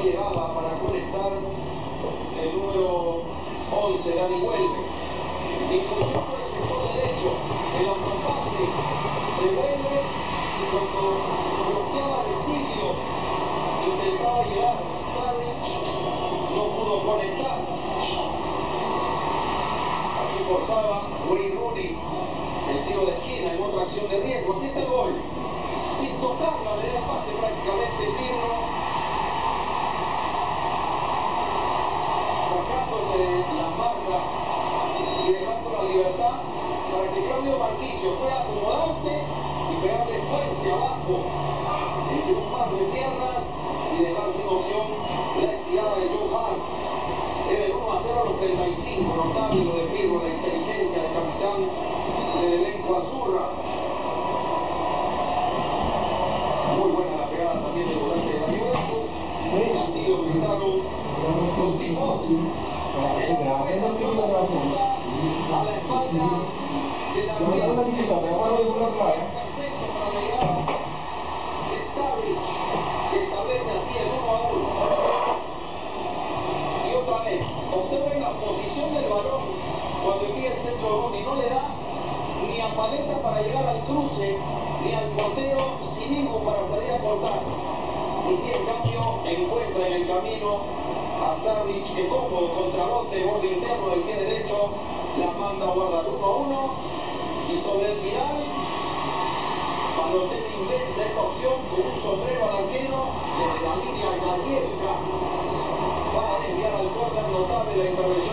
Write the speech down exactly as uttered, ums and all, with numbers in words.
llegaba para conectar el número once, Dani Huelve. Inclusión por el sector derecho, el autopase de Huelve, cuando bloqueaba de Silio, intentaba llegar Starrich, no pudo conectar. Aquí forzaba Wayne Rooney el tiro de esquina en otra acción de riesgo. Aquí está el gol. Sin tocarla, le da el pase prácticamente Pirlo, sacándose las marcas y dejando la libertad para que Claudio Marquisio pueda acomodarse y pegarle fuerte abajo entre un mar de piernas y dejar sin opción la estirada de Joe Hart. Era el uno a cero a los treinta y cinco, notable lo de Pirlo, la inteligencia del capitán del elenco azurra. Muy buena la pegada también del volante de la Juventus. Así lo gritaron los tifosi. En la respuesta profunda a la espalda de Darwin. Perfecto para la llegada de Starrich, que establece así el uno a uno. Y otra vez, observen la posición del balón cuando envía el centro de Rooney. No le da ni a Paletta para llegar al cruce, ni al portero Sirigu para salir a cortar. Y si en cambio encuentra en el camino a Starrich, que cómodo contrabote, borde interno del pie derecho, la manda a guardar uno a uno. Y sobre el final, Balotelli inventa esta opción con un sombrero al arquero desde la línea Gabrielka para desviar al córner. Notable la intervención